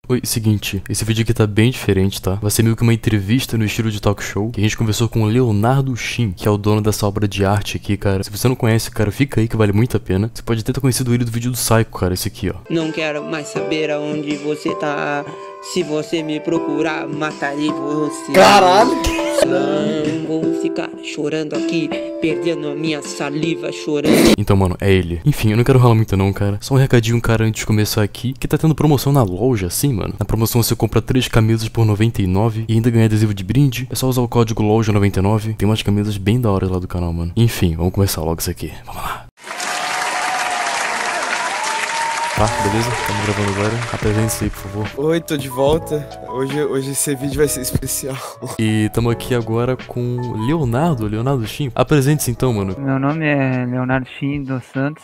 Oi, seguinte, esse vídeo aqui tá bem diferente, tá? Vai ser meio que uma entrevista no estilo de talk show, que a gente conversou com o Leonardo Shin, que é o dono dessa obra de arte aqui, cara. Se você não conhece, cara, fica aí que vale muito a pena. Você pode até ter conhecido ele do vídeo do Psycho, cara, esse aqui, ó. Não quero mais saber aonde você tá. Se você me procurar, matarei você. Caralho! Não vou ficar chorando aqui, perdendo a minha saliva chorando. Então, mano, é ele. Enfim, eu não quero ralar muito não, cara. Só um recadinho, cara, antes de começar aqui, que tá tendo promoção na loja, assim, mano. Na promoção você compra 3 camisas por 99 e ainda ganha adesivo de brinde. É só usar o código LOJA99. Tem umas camisas bem da hora lá do canal, mano. Enfim, vamos começar logo isso aqui. Vamos lá. Tá, beleza? Estamos gravando agora. Apresente-se aí, por favor. Oi, tô de volta. Hoje esse vídeo vai ser especial. E estamos aqui agora com Leonardo Shin. Apresente-se então, mano. Meu nome é Leonardo Shin dos Santos.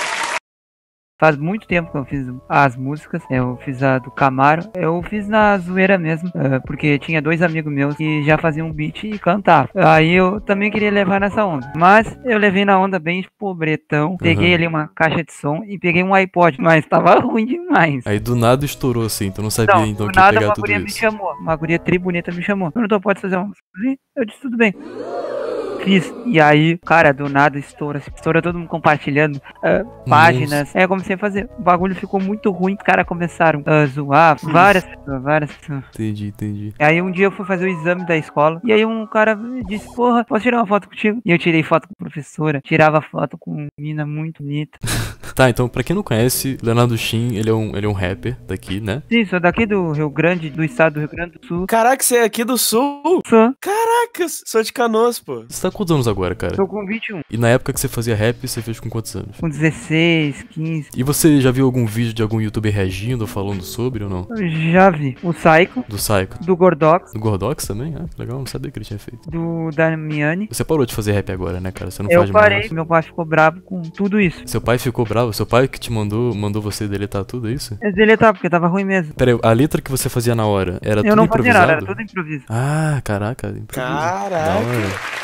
Faz muito tempo que eu fiz as músicas. Eu fiz a do Camaro. Eu fiz na zoeira mesmo, porque tinha 2 amigos meus que já faziam beat e cantavam. Aí eu também queria levar nessa onda. Mas eu levei na onda bem pobretão. Peguei ali uma caixa de som e peguei um iPod. Mas tava ruim demais. Aí do nada estourou assim, tu não sabia Não, então do que ia nada pegar uma tudo guria me isso. chamou. Uma guria tri bonita me chamou. Perguntou, pode fazer uma música? Eu disse, tudo bem. Fiz. E aí, cara, do nada estoura todo mundo compartilhando páginas. Aí eu comecei a fazer. O bagulho ficou muito ruim. Os caras começaram a zoar. Várias pessoas. Entendi. Aí um dia eu fui fazer o exame da escola. E aí um cara me disse, porra, posso tirar uma foto contigo? E eu tirei foto com a professora. Tirava foto com uma mina muito bonita. Tá, então pra quem não conhece, Leonardo Shin, ele é um rapper daqui, né? Sim, sou daqui do Rio Grande, do estado do Rio Grande do Sul. Caraca, você é aqui do Sul? Sou. Caraca, sou de Canoas, pô. Você tá com quantos anos agora, cara? Tô com 21. E na época que você fazia rap, você fez com quantos anos? Com 16, 15. E você já viu algum vídeo de algum youtuber reagindo ou falando sobre ou não? Eu já vi. O Psycho, Do Psycho? do Gordox, Do Gordox também? Ah, que legal, não sabia que ele tinha feito. do Damiani. Você parou de fazer rap agora, né, cara? Você não Eu faz parei, mais. meu pai ficou bravo com tudo isso. Seu pai ficou bravo? Seu pai que te mandou você deletar tudo, é isso? Mas deletar, porque tava ruim mesmo. Pera aí, a letra que você fazia na hora, era Eu tudo não fazia improvisado? nada, era tudo improviso. Ah, caraca, improviso. Caraca. Da hora.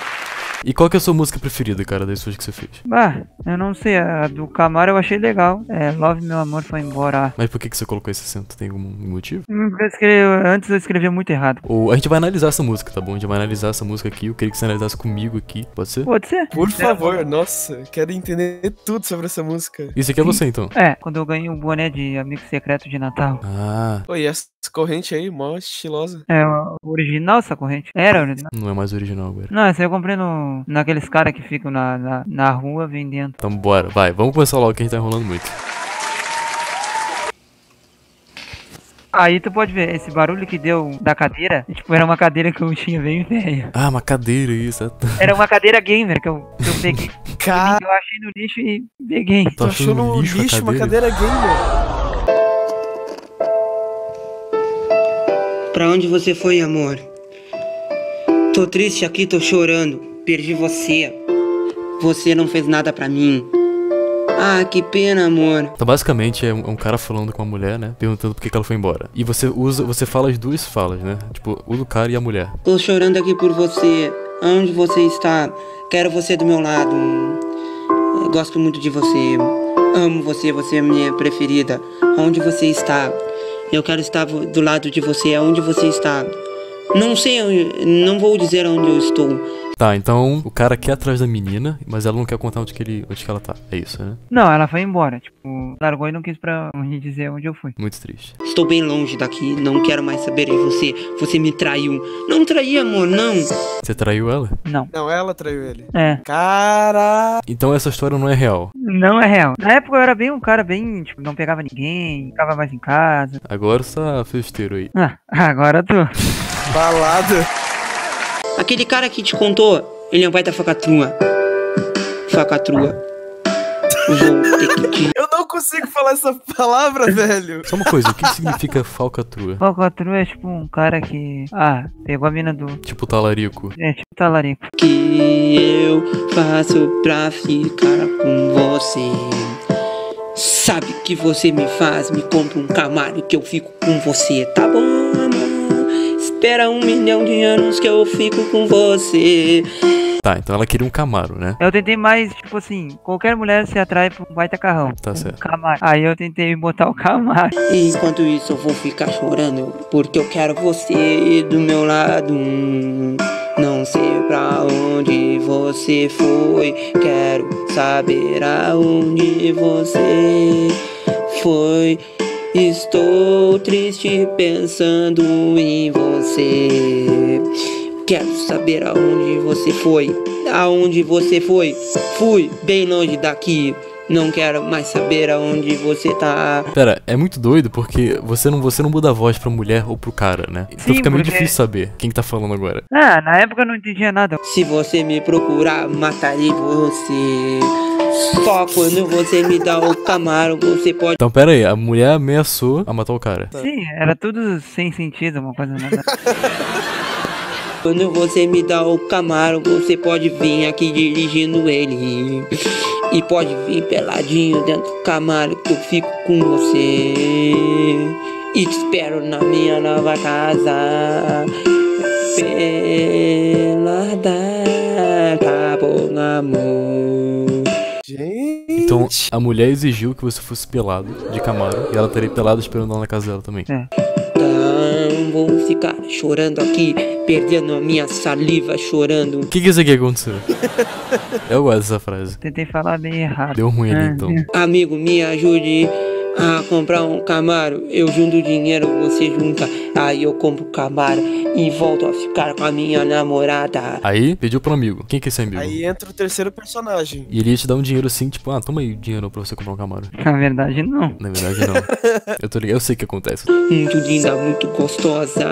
E qual que é a sua música preferida, cara, das suas que você fez? Bah, eu não sei, a do Camaro eu achei legal. Love Meu Amor Foi Embora. Mas por que você colocou esse acento? Tem algum motivo? Antes eu escrevia muito errado. Ou a gente vai analisar essa música, tá bom? A gente vai analisar essa música aqui. Eu queria que você analisasse comigo aqui. Pode ser? Pode ser? Por favor, nossa, quero entender tudo sobre essa música. Isso aqui é você, então. Quando eu ganhei um boné de amigo secreto de Natal. Ah, Oi, essa corrente aí, mó estilosa. É o original essa corrente? Era original. não é mais original agora. Não, essa eu comprei naqueles caras que ficam na rua vendendo. Então bora, vai. Vamos começar logo que a gente tá enrolando muito. Aí tu pode ver, esse barulho que deu da cadeira, tipo, era uma cadeira que eu tinha bem velha. Ah, uma cadeira, isso. Era uma cadeira gamer que eu peguei. Cara, Eu achei no lixo e peguei. Tô tu achou achando no lixo a uma cadeira gamer? Pra onde você foi, amor? Tô triste aqui, tô chorando. Perdi você. Você não fez nada pra mim. Ah, que pena, amor. Então basicamente é um cara falando com a mulher, né? Perguntando por que ela foi embora. E você fala as duas falas, né? Tipo, o do cara e a mulher. Tô chorando aqui por você. Aonde você está? Quero você do meu lado. Eu gosto muito de você. Amo você, você é minha preferida. Aonde você está? Eu quero estar do lado de você. Aonde você está? Não sei, não vou dizer onde eu estou. Tá, então o cara quer atrás da menina, mas ela não quer contar onde que ela tá. É isso, né? Não, ela foi embora. Tipo, largou e não quis pra me dizer onde eu fui. Muito triste. Estou bem longe daqui, não quero mais saber de você. Você me traiu. Não traí, amor, não. Você traiu ela? Não. Não, ela traiu ele. Caraca. Então essa história não é real. Não é real. Na época eu era bem um cara bem, tipo, não pegava ninguém, ficava mais em casa. Agora você tá festeiro aí. Agora eu tô. Balada. Aquele cara que te contou, ele é um baita facatrua. Facatrua. Vou ter que te... Eu não consigo falar essa palavra, velho. Só uma coisa, o que significa falcatrua? Falcatrua é tipo um cara que, pegou a mina do... Tipo talarico. É, tipo talarico. que eu faço pra ficar com você? Sabe que você me faz, me compra um Camaro que eu fico com você, tá bom, amor? Espera 1 milhão de anos que eu fico com você. Tá, então ela queria um Camaro, né? Eu tentei mais, tipo assim, qualquer mulher se atrai por um baita carrão. Tá certo. Camaro. Aí eu tentei botar o Camaro. E enquanto isso eu vou ficar chorando, porque eu quero você do meu lado. Não sei pra onde você foi, quero saber aonde você foi. Estou triste pensando em você. Quero saber aonde você foi, aonde você foi. Fui bem longe daqui. Não quero mais saber aonde você tá. Pera, é muito doido porque você não muda a voz pra mulher ou pro cara, né? Então Sim, fica meio porque- difícil saber quem que tá falando agora. Ah, na época eu não entendia nada. Se você me procurar, matarei você. Só quando você me dá o Camaro, você pode. Então pera aí, a mulher ameaçou a matar o cara. Sim, era tudo sem sentido, uma coisa nada. Quando você me dá o Camaro, você pode vir aqui dirigindo ele. E pode vir peladinho dentro do Camaro que eu fico com você. E te espero na minha nova casa. Pelada, tá bom, amor. Gente. Então a mulher exigiu que você fosse pelado de Camaro e ela estaria pelada esperando ela na casa dela também. Então vou ficar chorando aqui, perdendo a minha saliva chorando. O que isso aqui aconteceu? Eu gosto dessa frase. Tentei falar bem errado. Deu ruim ali então. Amigo, me ajude a comprar um Camaro. Eu junto dinheiro, você junta. Aí eu compro o Camaro e volto a ficar com a minha namorada. Aí pediu pro amigo. Quem que é esse amigo? Aí entra o terceiro personagem. E ele ia te dar um dinheiro assim, tipo, ah, toma aí o dinheiro pra você comprar um Camaro. Na verdade, não. Na verdade não. Eu tô ligado, eu sei o que acontece. Muito linda, muito gostosa.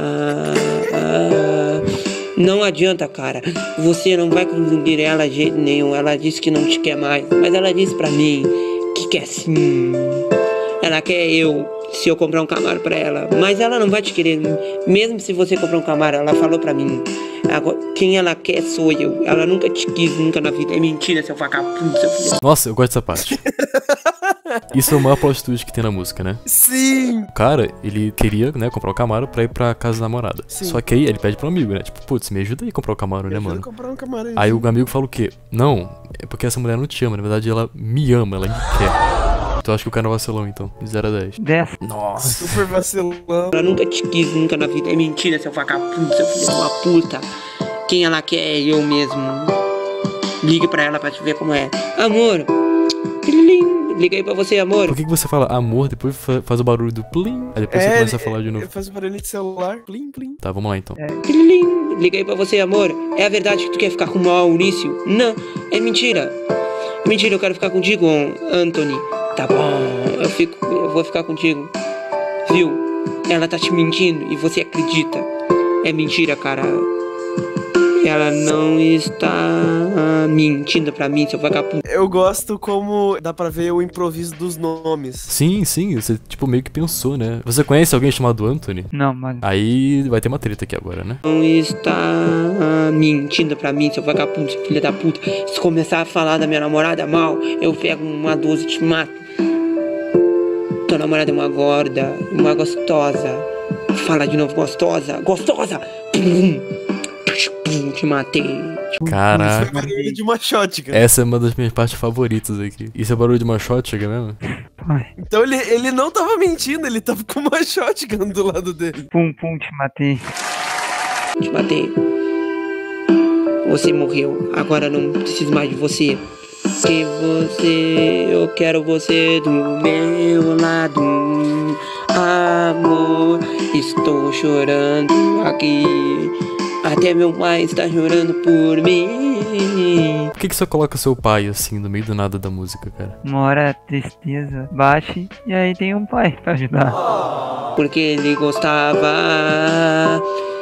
Não adianta, cara. Você não vai conseguir ela de jeito nenhum. Ela disse que não te quer mais. Mas ela disse pra mim que quer sim. Ela quer eu, se eu comprar um Camaro pra ela. Mas ela não vai te querer. Mesmo se você comprar um Camaro, ela falou pra mim. Agora, quem ela quer sou eu. Ela nunca te quis, nunca na vida. É mentira, seu vagabundo, seu filho. Nossa, eu gosto dessa parte. Isso é o maior plot twist que tem na música, né? Sim. O cara, ele queria, né, comprar o Camaro pra ir pra casa da namorada. Sim. Só que aí ele pede pro amigo, né? Tipo, putz, me ajuda aí a comprar o Camaro, né, mano? Comprar um Camaro Aí o amigo fala o quê? Não, é porque essa mulher não te ama, na verdade ela me ama, ela me quer. Então acho que o cara é um vacilão, então, de 0 a 10. 10. Nossa. Super vacilão. Ela nunca te quis, nunca na vida. É mentira, seu vagabundo, seu filho de uma puta. Quem ela quer é eu mesmo. Ligue pra ela pra te ver como é. Amor. Liguei pra você, amor. Por que você fala amor, depois faz o barulho do plim, aí depois você começa a falar de novo? Ele faz um barulho de celular. Plim, plim. Tá, vamos lá então. Liguei pra você, amor. É a verdade que tu quer ficar com o Maurício? Não, é mentira. Mentira, eu quero ficar contigo, Anthony. Tá bom, eu vou ficar contigo. Viu? Ela tá te mentindo e você acredita. É mentira, cara. Ela não está mentindo pra mim, seu vagabundo. Eu gosto como dá pra ver o improviso dos nomes. Sim, você tipo meio que pensou, né? Você conhece alguém chamado Anthony? Não, mano. Aí vai ter uma treta aqui agora, né? Não está mentindo pra mim, seu vagabundo, seu filho da puta. Se começar a falar da minha namorada mal, eu pego uma 12 e te mato. Tua namorada é uma gorda, uma gostosa. Fala de novo, gostosa, gostosa. Pum. Te matei. Isso é Caraca. barulho de uma shotgun. Essa é uma das minhas partes favoritas aqui. Isso é barulho de uma shotgun mesmo? Ai, Então ele não tava mentindo, ele tava com uma shotgun do lado dele. pum, pum, te matei. Te matei. Você morreu. Agora não preciso mais de você. Que você, eu quero você do meu lado. Amor, estou chorando aqui. Até meu pai está chorando por mim. Por que você coloca seu pai assim no meio do nada da música, cara? Uma hora a tristeza baixe e aí tem um pai pra ajudar. Porque ele gostava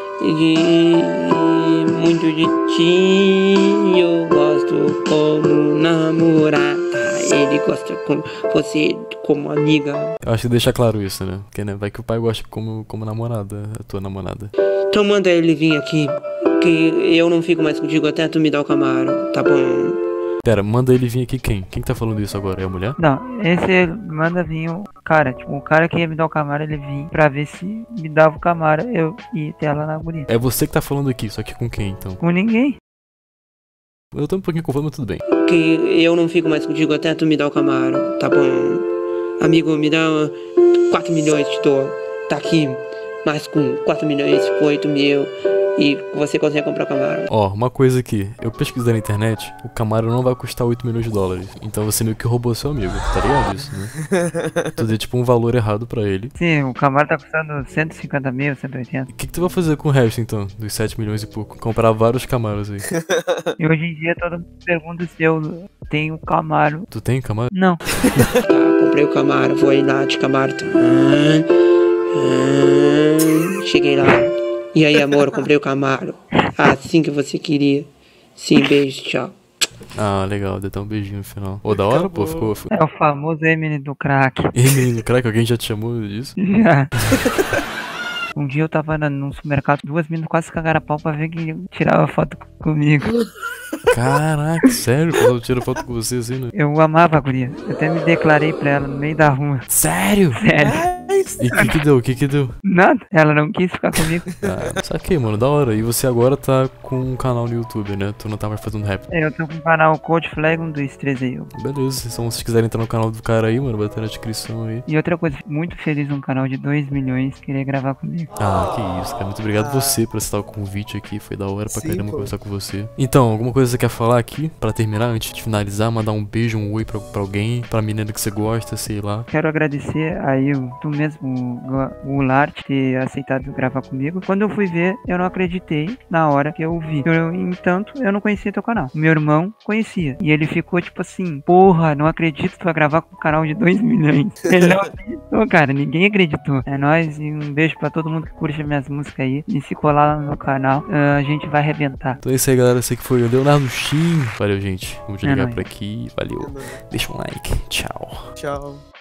muito de ti. Eu gosto como namorada. Ele gosta com você como amiga. Eu acho que deixa claro isso, né? Porque, né, vai que o pai gosta como namorada, a tua namorada. Então manda ele vir aqui, que eu não fico mais contigo até tu me dar o Camaro, tá bom? Pera, manda ele vir aqui quem? Quem que tá falando isso agora? É a mulher? Não, esse manda vir o cara. Tipo, o cara que ia me dar o Camaro, ele vinha pra ver se me dava o Camaro. Eu ia até lá na guria. É você que tá falando aqui, só que com quem então? Com ninguém. Eu tô um pouquinho confuso, mas tudo bem. Que eu não fico mais contigo até tu me dar o Camaro, tá bom? Amigo, me dá 4 milhões te dou. Tá aqui, mas com 4 milhões foi 8 mil e você consegue comprar o Camaro. Ó, uma coisa aqui, eu pesquisei na internet, o Camaro não vai custar 8 milhões de dólares. Então você meio que roubou seu amigo, tá ligado isso, né? Tu deu tipo um valor errado pra ele. Sim, o Camaro tá custando 150 mil, 180. O que tu vai fazer com o resto então, dos 7 milhões e pouco? Comprar vários Camaros aí. E hoje em dia todo mundo pergunta se eu tenho Camaro. Tu tem Camaro? Não. Tá, comprei o Camaro, vou aí lá de Camaro. Cheguei lá. E aí, amor, comprei o Camaro. Assim que você queria. Sim, beijo, tchau. Ah, legal, deu até um beijinho no final. Ô, da hora, pô, ficou... É o famoso Eminem do crack. Ei, menino, crack, alguém já te chamou disso? Já. Um dia eu tava num supermercado, 2 meninas quase cagaram a pau pra ver que tirava foto comigo. Caraca, sério? O pessoal tira foto com você assim, né? Eu amava a guria. Eu até me declarei pra ela no meio da rua. Sério? Sério. E o que deu? Nada. Ela não quis ficar comigo. Ah, saquei, mano, da hora. E você agora tá com um canal no YouTube, né? Tu não tá mais fazendo rap. Eu tô com o canal Code Flag 1, 2, 3 aí. Beleza, então se vocês quiserem entrar no canal do cara aí, mano, vai ter na descrição aí. E outra coisa, muito feliz num canal de 2 milhões querer gravar comigo. Ah, que isso, cara. Muito obrigado você por aceitar o convite aqui. Foi da hora pra Sim, caramba pô. conversar com você. Então, alguma coisa que você quer falar aqui? Pra terminar, antes de finalizar, mandar um beijo, um oi pra alguém, pra menina que você gosta, sei lá. Quero agradecer aí tu mesmo, o Lart, ter aceitado gravar comigo. Quando eu fui ver, eu não acreditei na hora que eu vi. Entanto, eu não conhecia teu canal. Meu irmão conhecia. E ele ficou tipo assim, porra, não acredito, tu vai gravar com um canal de 2 milhões. Ele não acreditou, cara. Ninguém acreditou. É nóis e um beijo pra todo mundo que curte minhas músicas aí. E se colar lá no meu canal, a gente vai arrebentar. Então é isso aí, galera. Esse aqui foi o Leonardo Shin. Valeu, gente. Vamos É ligar nóis. por aqui. Valeu. Deixa um like. Tchau. Tchau.